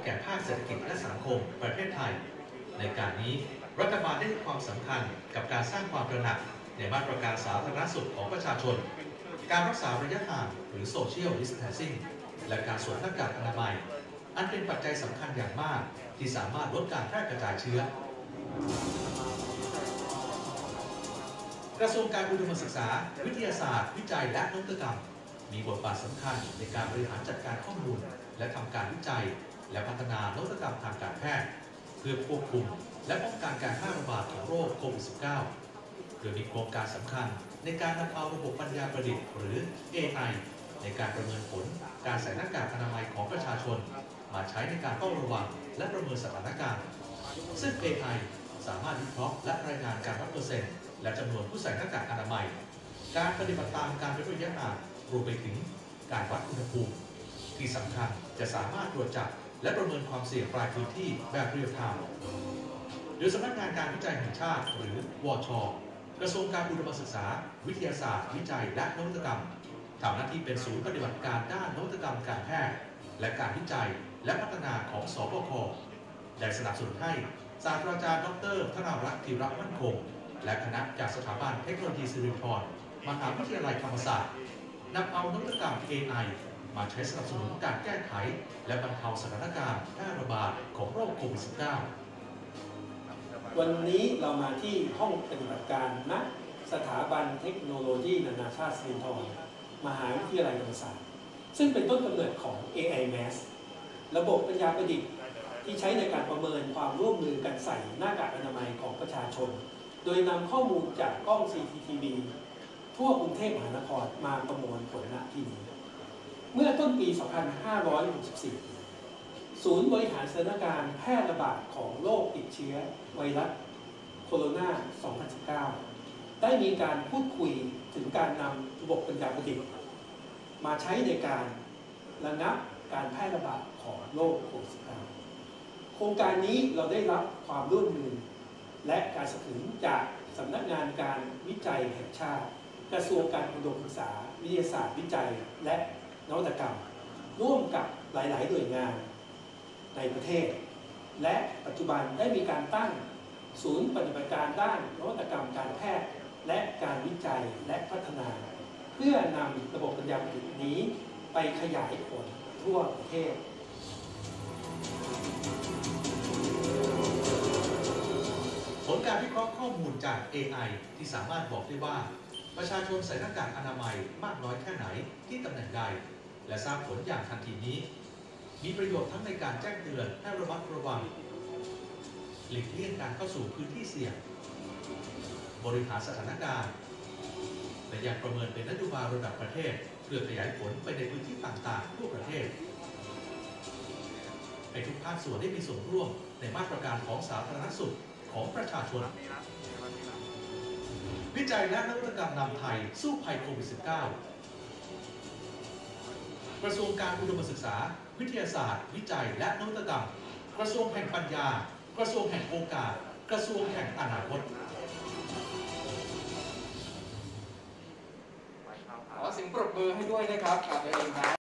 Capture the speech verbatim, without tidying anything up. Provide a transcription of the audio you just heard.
ก่ภาคเศรษฐกิจและสังคมประเทศไทยในการนี้รัฐบาลได้ให้ความสำคัญกับการสร้างความตระหนักในมาตรการสาธารณสุขของประชาชนการรักษาระยะห่างหรือ Social Distancing และการสวมหน้ากากอนามัยอันเป็นปัจจัยสำคัญอย่างมากที่สามารถลดการแพร่กระจายเชื้อกระทรวงการอุดมศึกษาวิทยาศาสตร์วิจัยและนวัตกรรมมีบทบาทสำคัญในการบริหารจัดการข้อมูลและทำการวิจัยและพัฒนานวัตกรรมทางการแพทย์เพื่อควบคุมและป้องกันการแพร่ระบาดของโรคโควิด สิบเก้า โดยมีโครงการสำคัญในการนำเอาระบบปัญญาประดิษฐ์หรือ เอ ไอ ในการประเมินผลการใส่หน้ากากอนามัยของประชาชนมาใช้ในการเฝ้าระวังและประเมินสถานการณ์ซึ่ง เอ ไอ สามารถวิเคราะห์และรายงานการวัดเปอร์เซ็นต์และจำนวนผู้ใส่หน้ากากอนามัยการปฏิบัติตามการเว้นระยะห่างรวมไปถึงการวัดอุณหภูมิที่สำคัญจะสามารถตรวจจับและประเมินความเสี่ยงปลายพื้นที่แบบเรียลไทม์โดยสำนักงานการวิจัยแห่งชาติหรือวช.กระทรวงการอุดมศึกษาวิทยาศาสตร์วิจัยและนวัตกรรมทำหน้าที่เป็นศูนย์ปฏิบัติการด้านนวัตกรรมการแพทย์และการวิจัยและพัฒนาของสบค.ได้สนับสนุนให้ศาสตราจารย์ดร.ธนารักษ์ธีรมั่นคงและคณะจากสถาบันเทคโนโลยีสิรินธรมหาวิทยาลัยธรรมศาสตร์นำเอานวัตกรรม เอ ไอ มาใช้สนับสนุนการแก้ไขและบรรเทาสถานการณ์แพร่ระบาดของโรคโควิด สิบเก้าวันนี้เรามาที่ห้องปฏิบัติการณสถาบันเทคโนโลยีนานาชาติสิรินธรมหาวิทยาลัยธรรมศาสตร์ซึ่งเป็นต้นกำเนิดของ เอ ไอ Mass ระบบปัญญาประดิษฐ์ที่ใช้ในการประเมินความร่วมมือกันใส่หน้ากากอนามัยของประชาชนโดยนำข้อมูลจากกล้อง ซี ซี ที วี ทั่วกรุงเทพมหานครมาประมวลผลณที่นี้เมื่อต้นปี สองพันห้าร้อยหกสิบสี่ ศูนย์บริหารสถานการณ์แพร่ระบาดของโรคติดเชื้อไวรัสโคโรนา สองพันสิบเก้า ได้มีการพูดคุยถึงการนำระบบปัญญาประดิษฐ์มาใช้ในการระงับการแพร่ระบาดของโรคโควิด สิบเก้า โครงการนี้เราได้รับความร่วมมือและการสนับสนุนจากสำนักงานการวิจัยแห่งชาติกระทรวงการอุดมศึกษาวิทยาศาสตร์วิจัยและนวัตกรรมร่วมกับหลายๆหน่วยงานในประเทศและปัจจุบันได้มีการตั้งศูนย์ปฏิบัติการด้านนวัตกรรมการแพทย์และการวิจัยและพัฒนาเพื่อนำระบบปัญญาประดิษฐ์นี้ไปขยายผลทั่วประเทศผลการวิเคราะห์ข้อมูลจาก เอ ไอ ที่สามารถบอกได้ว่าประชาชนใส่หน้ากากอนามัยมากน้อยแค่ไหนที่ตำแหน่งใดและทราบผลอย่างทันทีนี้มีประโยชน์ทั้งในการแจ้งเตือนให้ระมัดระวังหลีกเลี่ยงการเข้าสู่พื้นที่เสี่ยงบริหารสถานการณ์และยังประเมินเป็นนโยบายระดับประเทศเพื่อขยายผลไปในพื้นที่ต่างๆทั่วประเทศให้ทุกภาคส่วนได้มีส่วนร่วมในมาตรการของสาธารณสุขของประชาชนวิจัยและนวัตกรรมนำไทยสู้ภัยโควิด สิบเก้า กระทรวงการอุดมศึกษาวิทยาศาสตร์วิจัยและนวัตกรรมกระทรวงแห่งปัญญากระทรวงแห่งโอกาสกระทรวงแห่งอนาคตขอเสียงปรบมือให้ด้วยนะครับกับตัวเองครับ